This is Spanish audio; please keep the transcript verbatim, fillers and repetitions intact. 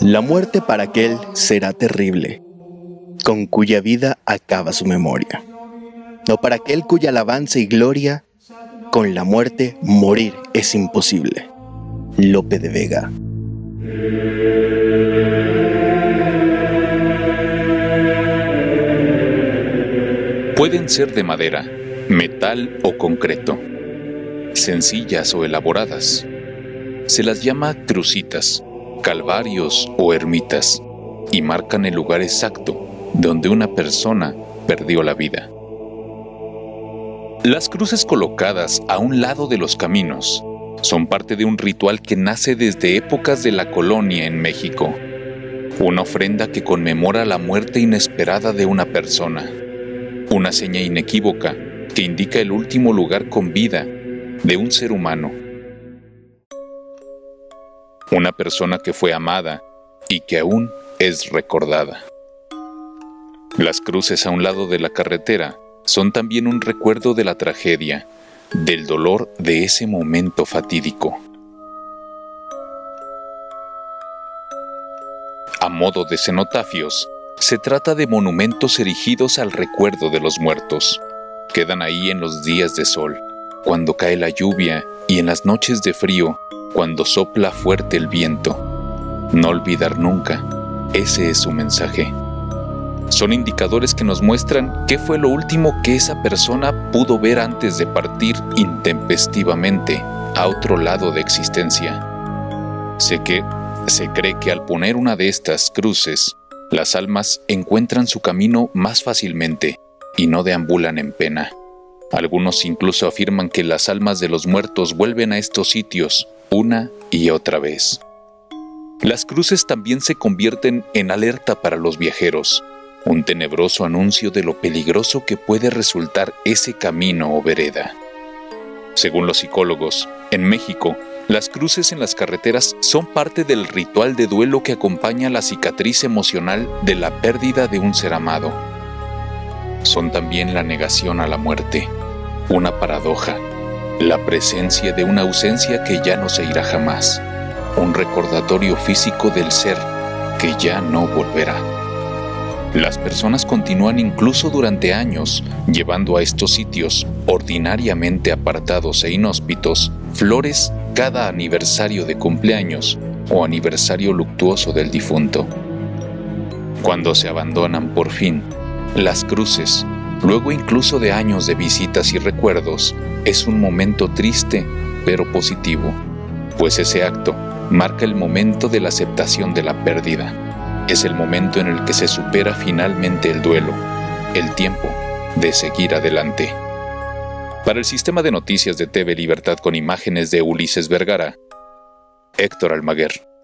La muerte para aquel será terrible, con cuya vida acaba su memoria. No para aquel cuya alabanza y gloria, con la muerte morir es imposible. Lope de Vega. Pueden ser de madera, metal o concreto, sencillas o elaboradas. Se las llama crucitas, calvarios o ermitas, y marcan el lugar exacto donde una persona perdió la vida. Las cruces colocadas a un lado de los caminos son parte de un ritual que nace desde épocas de la colonia en México, una ofrenda que conmemora la muerte inesperada de una persona, una seña inequívoca que indica el último lugar con vida de un ser humano. Una persona que fue amada y que aún es recordada. Las cruces a un lado de la carretera son también un recuerdo de la tragedia, del dolor de ese momento fatídico. A modo de cenotafios, se trata de monumentos erigidos al recuerdo de los muertos. Quedan ahí en los días de sol, cuando cae la lluvia, y en las noches de frío, cuando sopla fuerte el viento. No olvidar nunca, ese es su mensaje. Son indicadores que nos muestran qué fue lo último que esa persona pudo ver antes de partir intempestivamente a otro lado de existencia. Sé que se cree que al poner una de estas cruces, las almas encuentran su camino más fácilmente y no deambulan en pena. Algunos incluso afirman que las almas de los muertos vuelven a estos sitios una y otra vez. Las cruces también se convierten en alerta para los viajeros, un tenebroso anuncio de lo peligroso que puede resultar ese camino o vereda. Según los psicólogos, en México, las cruces en las carreteras son parte del ritual de duelo que acompaña la cicatriz emocional de la pérdida de un ser amado. Son también la negación a la muerte, una paradoja, la presencia de una ausencia que ya no se irá jamás, un recordatorio físico del ser que ya no volverá. Las personas continúan incluso durante años llevando a estos sitios, ordinariamente apartados e inhóspitos, flores cada aniversario de cumpleaños o aniversario luctuoso del difunto. Cuando se abandonan por fin, las cruces, luego incluso de años de visitas y recuerdos, es un momento triste pero positivo, pues ese acto marca el momento de la aceptación de la pérdida. Es el momento en el que se supera finalmente el duelo, el tiempo de seguir adelante. Para el sistema de noticias de T V Libertad con imágenes de Ulises Vergara, Héctor Almaguer.